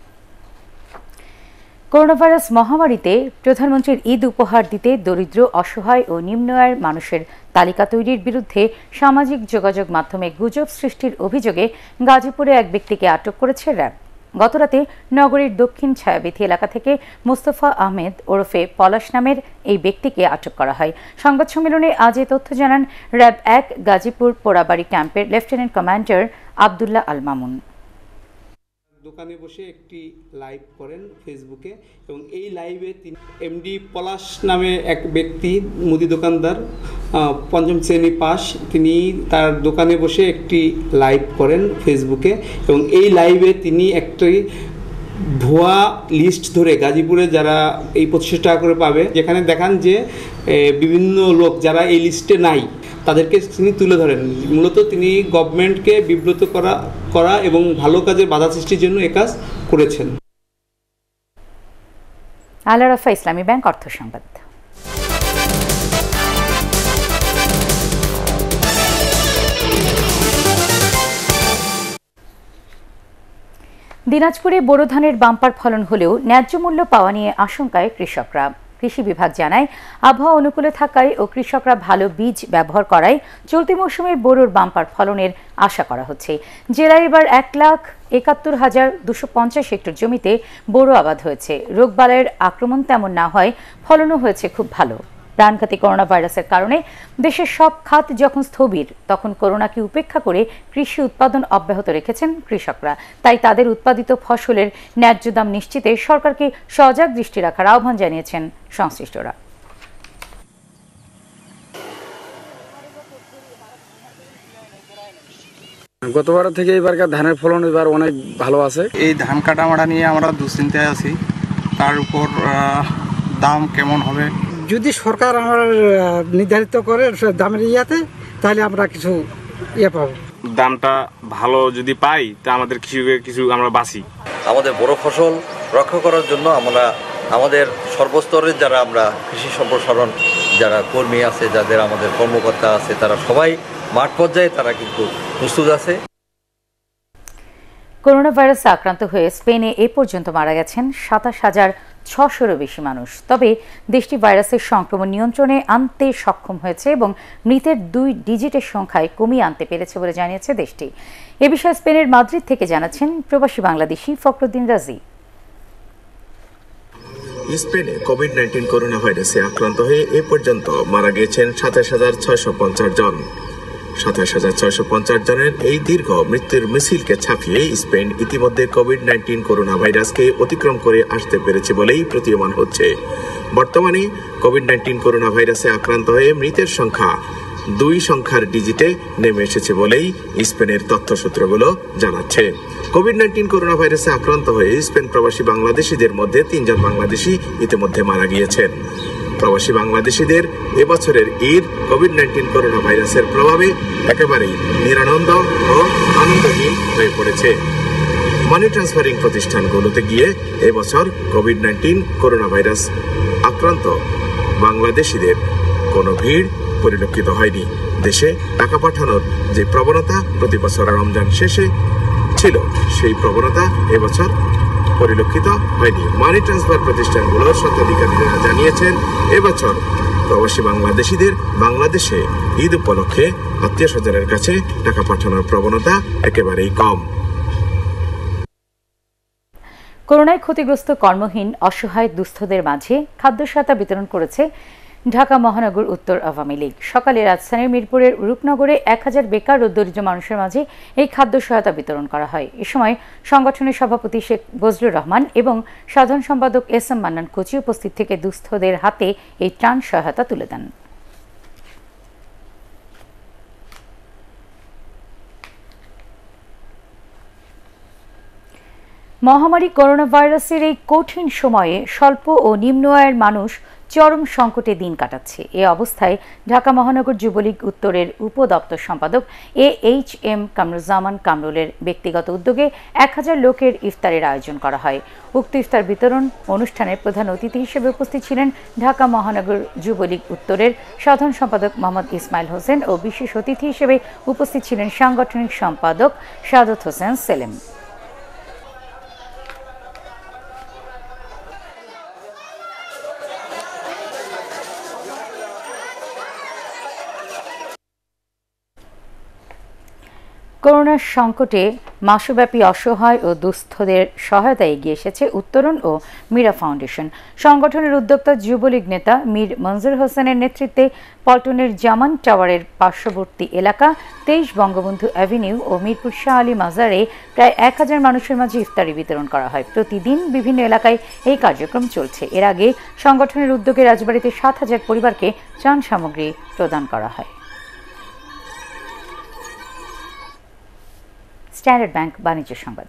করোনা ভাইরাস মহামারীতে প্রধানমন্ত্রীর ঈদ উপহার দিতে দরিদ্র, অসহায় ও নিম্ন আয়ের মানুষের তালিকা তৈরির বিরুদ্ধে সামাজিক যোগাযোগ মাধ্যমে গুজব সৃষ্টির অভিযোগে গাজীপুরে এক ব্যক্তিকে আটক করেছে র্যাব। গতরাতে নগরীর দক্ষিণ ছায়াবিথি এলাকা থেকে মোস্তফা আহমেদ ওরফে পলাশ নামের এই ব্যক্তিকে আটক করা হয়। সংবাদ সম্মেলনে আজ এ তথ্য জানান র্যাব এক গাজীপুর পোড়াবাড়ি ক্যাম্পের লেফটেন্যান্ট কমান্ডার আবদুল্লাহ আল মামুন। দোকানে বসে একটি লাইভ করেন ফেসবুকে এবং এই লাইভে তিনি এমডি পলাশ নামে এক ব্যক্তি মুদি দোকানদার, পঞ্চম শ্রেণী পাস, তিনি তার দোকানে বসে একটি লাইভ করেন ফেসবুকে এবং এই লাইভে তিনি একটি ভুয়া লিস্ট ধরে গাজীপুরে যারা এই পঁচিশ টাকা করে পাবে, যেখানে দেখান যে বিভিন্ন লোক যারা এই লিস্টে নাই তাদেরকে তিনি তুলে ধরেন। মূলত তিনি গভর্নমেন্টকে বিব্রত করা করা এবং ভালো কাজের বাধা সৃষ্টির জন্য এ কাজ করেছেন। আল আরাফা ইসলামী ব্যাংক অর্থ সংবাদ। দিনাজপুরে বোরো ধানের বাম্পার ফলন হলেও ন্যায্য মূল্য পাওয়া নিয়ে আশঙ্কায় কৃষকরা। কৃষি বিভাগ জানায়, আবহাওয়া অনুকূলে থাকায় ও কৃষকরা ভালো বীজ ব্যবহার করায় চলতি মৌসুমে বোরোর বাম্পার ফলনের আশা করা হচ্ছে। জেলায় এবার এক লাখ একাত্তর হাজার দুশো পঞ্চাশ হেক্টর জমিতে বোরো আবাদ হয়েছে। রোগবালাইয়ের আক্রমণ তেমন না হয় ফলনও হয়েছে খুব ভালো। প্রাণঘাতী করোনা ভাইরাসের কারণে দেশের সব খাত যখন স্থবির, তখন করোনাকে উপেক্ষা করে কৃষি উৎপাদন অব্যাহত রেখেছেন কৃষকরা। তাই তাদের উৎপাদিত ফসলের ন্যায্য দাম নিশ্চিতে সরকারকে সজাগ দৃষ্টি রাখার আহ্বান জানিয়েছেন সংশ্লিষ্টরা। গতবার থেকে এবারকার ধানের ফলন এবার অনেক ভালো আছে। এই ধান কাটামাটা নিয়ে আমরা দুশ্চিন্তায় আছি, তার উপর দাম কেমন হবে। যদি সরকার আমার নির্ধারিত করে দামের ইয়াতে, তাহলে আমরা কিছু ইয়ে পাবো। দামটা ভালো যদি পাই তা আমাদের কৃষকের কিছু আমরা বাঁচি। আমাদের বড় ফসল রক্ষা করার জন্য আমরা আমাদের সর্বস্তরের যারা আমরা কৃষি সম্প্রসারণ যারা কর্মী আছে, যাদের আমাদের কর্মকর্তা আছে, তারা সবাই মাঠ পর্যায়ে তারা কিন্তু প্রস্তুত আছে। করোনা ভাইরাসে আক্রান্ত হয়ে স্পেনে এ পর্যন্ত মারা গেছেন সাতাশ হাজার ছশোরও বেশি মানুষ। তবে দেশটি ভাইরাসের সংক্রমণ নিয়ন্ত্রণে আনতে সক্ষম হয়েছে এবং মৃতের দুই ডিজিটের সংখ্যায় কমিয়ে আনতে পেরেছে বলে জানিয়েছে দেশটি। এ বিষয়ে স্পেনের মাদ্রিদ থেকে জানাচ্ছেন প্রবাসী বাংলাদেশি ফখরুদ্দিন রাজি। স্পেনে কোভিড নাইন্টিন করোনা ভাইরাসে আক্রান্ত হয়ে এ পর্যন্ত মারা গিয়েছেন সাতাশ হাজার ছয়শো পঞ্চাশ জন। সাতাশ হাজার ছয়শো পঞ্চাশ জনের এই দীর্ঘ মৃত্যুর মিছিলকে ছাপিয়ে স্পেন ইতিমধ্যে কোভিড নাইন্টিন করোনা ভাইরাসকে অতিক্রম করে আসতে পেরেছে বলেই প্রতীয়মান হচ্ছে। বর্তমানে কোভিড নাইন্টিন করোনা ভাইরাসে আক্রান্ত হয়ে মৃতের সংখ্যা দুই সংখ্যার ডিজিটে নেমে এসেছে বলেই স্পেনের তথ্যসূত্রগুলো জানাচ্ছে। কোভিড নাইন্টিন করোনা ভাইরাসে আক্রান্ত হয়ে স্পেন প্রবাসী বাংলাদেশিদের মধ্যে তিনজন বাংলাদেশি ইতিমধ্যে মারা গিয়েছেন। প্রবাসী বাংলাদেশিদের এবছরের ঈদ কোভিড নাইন্টিন করোনা ভাইরাসের প্রভাবে একেবারেই নিরানন্দ ও আনন্দহীন হয়ে পড়েছে। মানি ট্রান্সফারিং প্রতিষ্ঠানগুলোতে গিয়ে এবছর কোভিড নাইন্টিন করোনা ভাইরাস আক্রান্ত বাংলাদেশিদের কোনো ভিড় পরিলক্ষিত হয়নি। দেশে টাকা পাঠানোর যে প্রবণতা প্রতি বছর রমজান শেষে ছিল, সেই প্রবণতা এবছর পরিলক্ষিত হয়নি। মানি ট্রান্সফার প্রতিষ্ঠানগুলোর স্বত্বাধিকারীরা জানিয়েছেন, এবছর প্রবাসী বাংলাদেশিদের বাংলাদেশে ঈদ উপলক্ষে আত্মীয় স্বজনের কাছে টাকা পাঠানোর প্রবণতা একেবারেই কম। করোনায় ক্ষতিগ্রস্ত কর্মহীন অসহায় দুস্থদের মাঝে খাদ্য সহায়তা বিতরণ করেছে ঢাকা মহানগর উত্তর আওয়ামী লীগ। সকালে রাজধানীর মিরপুরের রূপনগরে এক হাজার বেকার ও দরিদ্র মানুষের মাঝে এই খাদ্য সহায়তা বিতরণ করা হয়। এ সময় সংগঠনের সভাপতি শেখ বজলুর রহমান এবং সাধারণ সম্পাদক এস এম মান্নান কোচি উপস্থিত থেকে দুস্থদের হাতে এই ত্রাণ সহায়তা তুলে দেন। মহামারী করোনা ভাইরাসের এই কঠিন সময়ে স্বল্প ও নিম্ন আয়ের মানুষ চরম সংকটে দিন কাটাচ্ছে। এ অবস্থায় ঢাকা মহানগর যুবলীগ উত্তরের উপদপ্তর সম্পাদক এ এইচ এম কামরুজ্জামান কামরুলের ব্যক্তিগত উদ্যোগে এক হাজার লোকের ইফতারের আয়োজন করা হয়। উক্ত ইফতার বিতরণ অনুষ্ঠানের প্রধান অতিথি হিসেবে উপস্থিত ছিলেন ঢাকা মহানগর যুবলীগ উত্তরের সাধারণ সম্পাদক মোহাম্মদ ইসমাইল হোসেন ও বিশেষ অতিথি হিসেবে উপস্থিত ছিলেন সাংগঠনিক সম্পাদক সাদত হোসেন সেলিম। করোনার সংকটে মাসব্যাপী অসহায় ও দুস্থদের সহায়তায় এগিয়ে এসেছে উত্তরণ ও মীরা ফাউন্ডেশন। সংগঠনের উদ্যোক্তা যুবলীগ নেতা মীর মনজুর হোসেনের নেতৃত্বে পল্টনের জামান টাওয়ারের পার্শ্ববর্তী এলাকা তেইশ বঙ্গবন্ধু অ্যাভিনিউ ও মিরপুর শাহ আলী মাজারে প্রায় এক হাজার মানুষের মাঝে ইফতারি বিতরণ করা হয়। প্রতিদিন বিভিন্ন এলাকায় এই কার্যক্রম চলছে। এর আগে সংগঠনের উদ্যোগে রাজবাড়ীতে সাত হাজার পরিবারকে ত্রাণ সামগ্রী প্রদান করা হয়। স্ট্যান্ডার্ড ব্যাংক বাণিজ্য সংবাদ।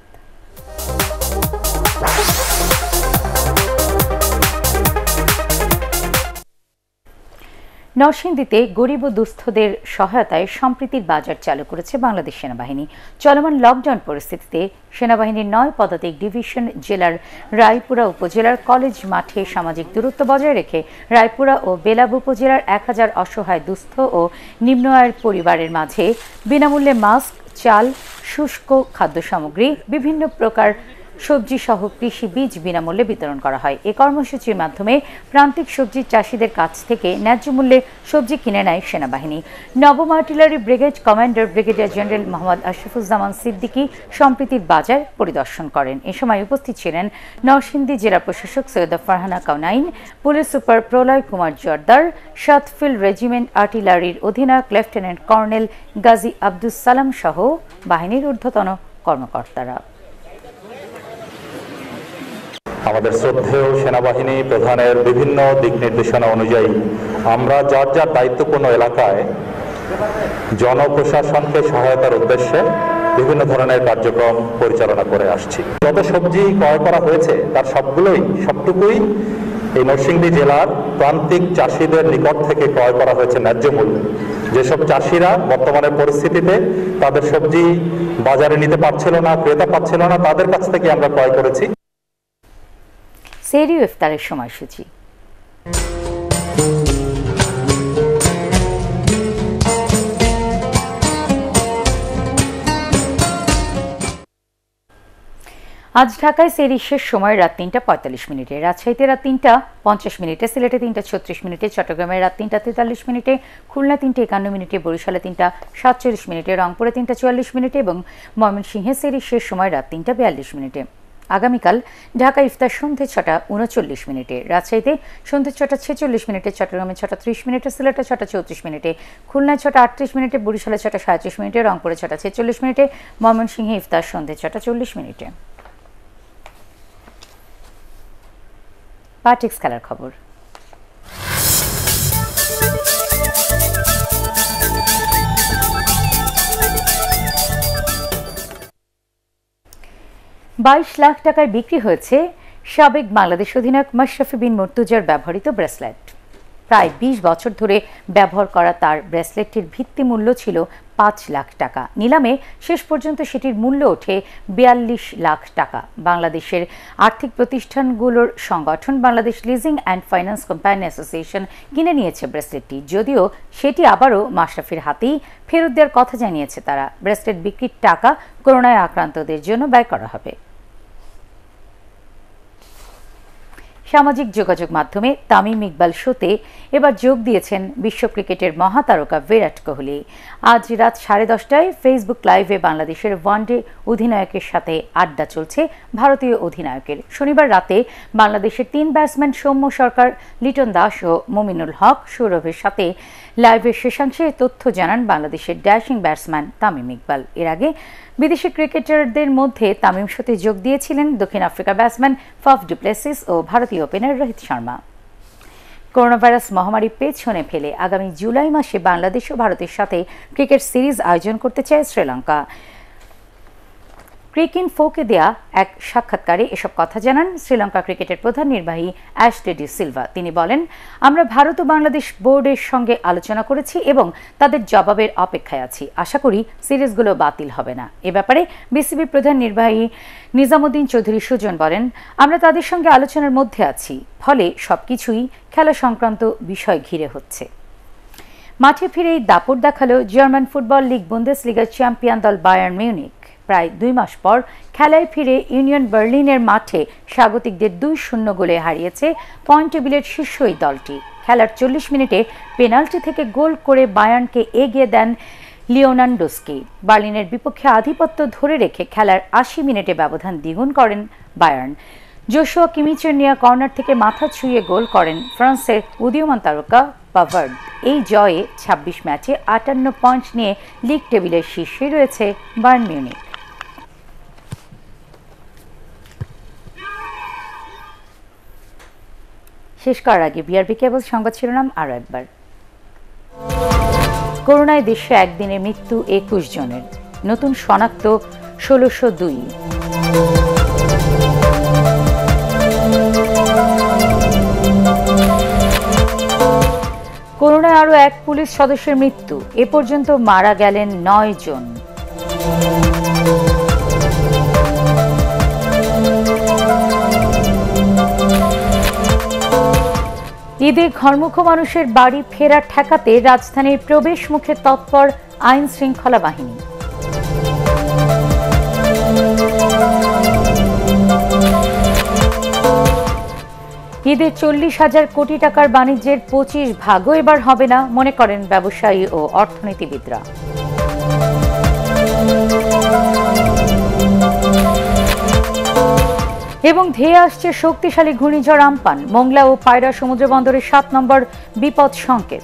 নরসিংদীতে গরিব ও দুস্থদের সহায়তায় সম্প্রীতির বাজার চালু করেছে বাংলাদেশ সেনাবাহিনী। চলমান লকডাউন পরিস্থিতিতে সেনাবাহিনীর নয় পদাতিক ডিভিশন জেলার রায়পুরা উপজেলার কলেজ মাঠে সামাজিক দূরত্ব বজায় রেখে রায়পুরা ও বেলাব উপজেলার এক হাজার অসহায় দুস্থ ও নিম্ন আয়ের পরিবারের মাঝে বিনামূল্যে মাস্ক, চাল, শুষ্ক খাদ্য সামগ্রী, বিভিন্ন প্রকার সবজি সহ কৃষি বীজ বিনামূল্যে বিতরণ করা হয়। এই কর্মসূচির মাধ্যমে প্রান্তিক সবজি চাষিদের কাছ থেকে ন্যায্য মূল্যে সবজি কিনে নেয় সেনাবাহিনী। নবম artillery brigade commander brigadier general Mohammad Ashrafuzzaman Siddiqui সম্প্রীতির বাজার পরিদর্শন করেন। এ সময় উপস্থিত ছিলেন নরসিংদী জেলা প্রশাসক সৈয়দা ফারহানা কাউনাইন, পুলিশ সুপার প্রলয় কুমার জর্দার, সাতফিল্ড রেজিমেন্ট আর্টিলারির অধিনায়ক লেফটেন্যান্ট কর্নেল গাজী আব্দুস সালাম সহ বাহিনীর ঊর্ধ্বতন কর্মকর্তারা। আমাদের শ্রদ্ধেয় সেনাবাহিনী প্রধানের বিভিন্ন দিক নির্দেশনা অনুযায়ী আমরা যার যার দায়িত্বপূর্ণ এলাকায় জনপ্রশাসনকে সহায়তার উদ্দেশ্যে বিভিন্ন ধরনের কার্যক্রম পরিচালনা করে আসছি। যত সবজি ক্রয় করা হয়েছে তার সবগুলোই সবটুকুই এই নরসিংদী জেলার প্রান্তিক চাষিদের নিকট থেকে ক্রয় করা হয়েছে ন্যায্য মূল্যে। যেসব চাষিরা বর্তমানের পরিস্থিতিতে তাদের সবজি বাজারে নিতে পারছিল না, ক্রেতা পাচ্ছিল না, তাদের কাছ থেকে আমরা ক্রয় করেছি। সেহরি ইফতারের সময়সূচি। আজ ঢাকায় সেহরির শেষ সময় রাত তিনটা পঁয়তাল্লিশ মিনিটে, রাজশাহীতে রাত তিনটা পঞ্চাশ মিনিটে, সিলেটে তিনটা ছত্রিশ মিনিটে, চট্টগ্রামে রাত তিনটা তেতাল্লিশ মিনিটে, খুলনা তিনটা একান্ন মিনিটে, বরিশালে তিনটা সাতচল্লিশ মিনিটে, রংপুরে তিনটা চুয়াল্লিশ মিনিটে এবং ময়মনসিংহে সেহরির শেষ সময় রাত তিনটা বিয়াল্লিশ মিনিটে। আগামীকাল ঢাকা ইফতার সন্ধ্যে ছটা উনচল্লিশ মিনিটে, রাজশাহীতে সন্ধ্যে ছটা ছেচল্লিশ মিনিটে, চট্টগ্রামে ছটা ত্রিশ মিনিটে, সিলেটে ছটা চৌত্রিশ মিনিটে, খুলনায় ছটা আটত্রিশ মিনিটে, বরিশালে ছটা সাঁত্রিশ মিনিটে, রংপুরে ছটা ছেচল্লিশ মিনিটে, ময়মনসিংহে ইফতার সন্ধ্যে ছটা চল্লিশ মিনিটে। পার্টিক্স খেলার খবর। বাইশ লাখ টাকায় বিক্রি হয়েছে সাবেক বাংলাদেশ অধিনায়ক মাশরাফি বিন মুর্তজার ব্যবহৃত ব্রেসলেট। প্রায় বিশ বছর ধরে ব্যবহার করা তার ব্রেসলেটটির ভিত্তি মূল্য ছিল পাঁচ লাখ টাকা। নিলামে শেষ পর্যন্ত সেটির মূল্য ওঠে বিয়াল্লিশ লাখ টাকা। বাংলাদেশের আর্থিক প্রতিষ্ঠানগুলোর সংগঠন Bangladesh leasing and finance company association কিনে নিয়েছে ব্রেসলেটটি, যদিও সেটি আবারও মাশরাফির হাতেই ফেরত দেওয়ার কথা জানিয়েছে তারা। ব্রেসলেট বিক্রির টাকা করোনায় আক্রান্তদের জন্য ব্যয় করা হবে। সামাজিক যোগাযোগ মাধ্যমে তামিম ইকবাল শোতে এবার যোগ দিয়েছেন বিশ্ব ক্রিকেটের মহাতারকা বিরাট কোহলি। আজ রাত সাড়ে দশটায় ফেসবুক লাইভে বাংলাদেশের ওয়ানডে অধিনায়কের সাথে আড্ডা চলছে ভারতীয় অধিনায়কের। শনিবার রাতে বাংলাদেশের তিন ব্যাটসম্যান সৌম্য সরকার, লিটন দাস ও মুমিনুল হক সৌরভের সাথে লাইভের শেষাংশে তথ্য জানান বাংলাদেশের ড্যাশিং ব্যাটসম্যান তামিম ইকবাল। এর আগে বিদেশি ক্রিকেটারদের মধ্যে তামিম শোতে যোগ দিয়েছিলেন দক্ষিণ আফ্রিকার ব্যাটসম্যান ফাফ ডু প্লেসিস ও ভারতীয় opener Rohit Sharma. Corona virus মহামারী পেছনে ফেলে আগামী জুলাই মাসে বাংলাদেশ ও ভারতের সাথে ক্রিকেট সিরিজ আয়োজন করতে চায় শ্রীলঙ্কা। ক্রিকেট ফোকে দেয়া এক সাক্ষাৎকারে এসব কথা জানান শ্রীলঙ্কা ক্রিকেটের প্রধান নির্বাহী অ্যাশলে ডি সিলভা। তিনি বলেন, আমরা ভারত ও বাংলাদেশ বোর্ডের সঙ্গে আলোচনা করেছি এবং তাদের জবাবের অপেক্ষায় আছি। আশা করি সিরিজগুলো বাতিল হবে না। এ ব্যাপারে বিসিবির প্রধান নির্বাহী নিজামুদ্দিন চৌধুরী সুজন বলেন, আমরা তাদের সঙ্গে আলোচনার মধ্যে আছি, ফলে সবকিছুই খেলা সংক্রান্ত বিষয় ঘিরে হচ্ছে। মাঠে ফিরেই দাপট দেখালো জার্মান ফুটবল লিগ বুন্দেসলিগার চ্যাম্পিয়ন দল বায়ার্ন মিউনিখ। প্রায় দুই মাস পর খেলায় ফিরে ইউনিয়ন বার্লিনের মাঠে স্বাগতিকদের দুই শূন্য গোলে হারিয়েছে পয়েন্ট টেবিলের শীর্ষ এই দলটি। খেলার চল্লিশ মিনিটে পেনাল্টি থেকে গোল করে বায়ার্নকে এগিয়ে দেন লিওনান্ডোস্কি। বার্লিনের বিপক্ষে আধিপত্য ধরে রেখে খেলার আশি মিনিটে ব্যবধান দ্বিগুণ করেন বায়ার্ন। জোশুয়া কিমিচের নেওয়া কর্নার থেকে মাথা ছুঁয়ে গোল করেন ফ্রান্সের উদীয়মান তারকা পাভার্ড। এই জয়ে ছাব্বিশ ম্যাচে আটান্ন পয়েন্ট নিয়ে লিগ টেবিলের শীর্ষে রয়েছে বায়ার্ন মিউনিখ। শেষ করার আগে বিআরবি কেবল সংবাদ শিরোনাম আরও একবার। করোনায় দেশে একদিনে মৃত্যু একুশ জনের, নতুন শনাক্ত ষোলোশো দুই। করোনায় আরও এক পুলিশ সদস্যের মৃত্যু, এ পর্যন্ত মারা গেলেন নয় জন। ঈদে ঘরমুখ মানুষের বাড়ি ফেরা ঠেকাতে রাজধানীর প্রবেশ মুখে তৎপর আইন শৃঙ্খলা বাহিনী। ঈদে চল্লিশ হাজার কোটি টাকার বাণিজ্যের পঁচিশ ভাগও এবার হবে না, মনে করেন ব্যবসায়ী ও অর্থনীতিবিদরা। এবং ধেয়ে আসছে শক্তিশালী ঘূর্ণিঝড় আম্পান, মোংলা ও পায়রা সমুদ্র বন্দরের সাত নম্বর বিপদ সংকেত।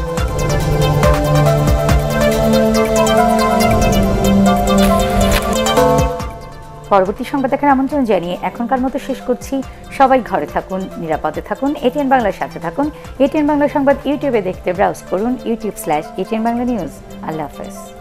পরবর্তী সংবাদ দেখার আমন্ত্রণ জানিয়ে এখনকার মতো শেষ করছি। সবাই ঘরে থাকুন, নিরাপদে থাকুন, এটিএন বাংলার সাথে থাকুন। এটিএন বাংলা সংবাদ ইউটিউবে দেখতে ব্রাউজ করুন YouTube slash ATN Bangla news. আল্লাহ হাফেজ।